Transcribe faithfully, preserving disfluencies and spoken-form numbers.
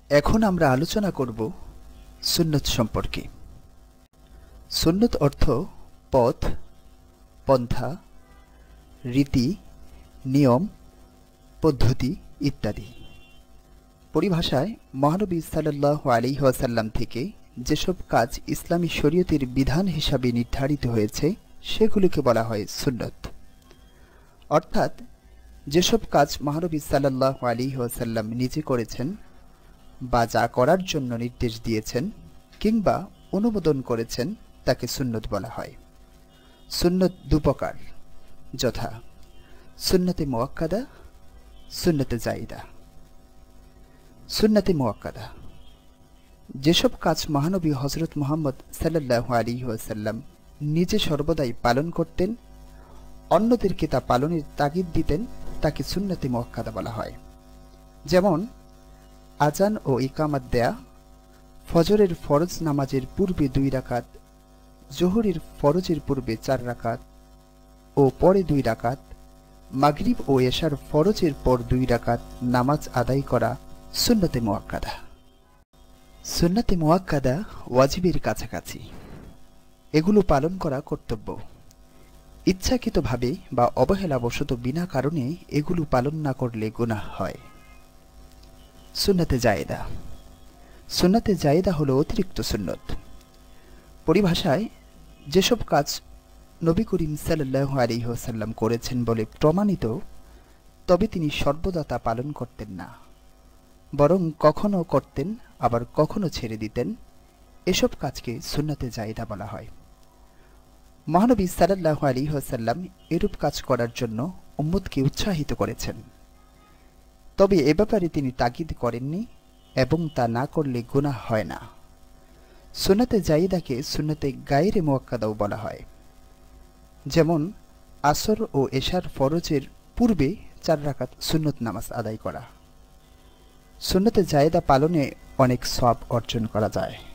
এখন আমরা আলোচনা করব সুন্নত সম্পর্কে। সুন্নত অর্থ পথ, পন্থা, রীতি, নিয়ম, পদ্ধতি ইত্যাদি। পরিভাষায় মহানবী সাল্লাল্লাহু আলাইহি ওয়াসাল্লাম থেকে যেসব কাজ ইসলামী শরীয়তের বিধান হিসাবে নির্ধারিত হয়েছে সেগুলোকে বলা হয় সুন্নত। অর্থাৎ যেসব কাজ মহানবী সাল্লাল্লাহু আলাইহি ওয়াসাল্লাম নিজে করেছেন বা যা করার জন্য নির্দেশ দিয়েছেন কিংবা অনুমোদন করেছেন তাকে সুন্নত বলা হয়। সুন্নত দুপ্রকার, যথা সুন্নতে মুআক্কাদা, সুন্নতে জায়েদা। সুন্নতে মুআক্কাদা যেসব কাজ মহানবী হযরত মুহাম্মদ সাল্লাল্লাহু আলাইহি ওয়াসাল্লাম নিজে সর্বদাই পালন করতেন, অন্যদেরকে তা পালনের তাগিদ দিতেন, তাকে সুন্নতে মুআক্কাদা বলা হয়। যেমন আজান ও ইকামত দেয়া, ফজরের ফরজ নামাজের পূর্বে দুই রাকাত, জোহরের ফরজের পূর্বে চার রাকাত ও পরে দুই রাকাত, মাগরিব ও এশার ফরজের পর দুই রাকাত নামাজ আদায় করা সুন্নতে মুআক্কাদা। সুন্নতে মুআক্কাদা ওয়াজিবের কাছাকাছি, এগুলো পালন করা কর্তব্য। ইচ্ছাকৃতভাবে বা অবহেলাবশত বিনা কারণে এগুলো পালন না করলে গুনাহ হয়। সুন্নতে জায়েদা সুন্নতে জায়েদা হলো অতিরিক্ত সুন্নত। পরিভাষায় যেসব কাজ নবী করিম সাল্লাল্লাহু আলাইহি ওয়াসাল্লাম করেছেন বলে প্রমাণিত, তবে তিনি সর্বদা তা পালন করতেন না, বরং কখনো করতেন আবার কখনো ছেড়ে দিতেন। এসব কাজকে সুন্নতে জায়েদা বলা হয়। মহানবী সাল্লাল্লাহু আলাইহি ওয়াসাল্লাম এরূপ কাজ করার জন্য উম্মতকে উৎসাহিত করেছেন, তবে এ ব্যাপারে তিনি তাগিদ করেননি এবং তা না করলে গুনাহ হয় না। সুন্নতে জায়েদাকে সুন্নতে গায়রে মুআক্কাদাও বলা হয়। যেমন আসর ও এশার ফরজের পূর্বে চার রাকাত সুন্নত নামাজ আদায় করা। সুন্নতে জায়েদা পালনে অনেক সওয়াব অর্জন করা যায়।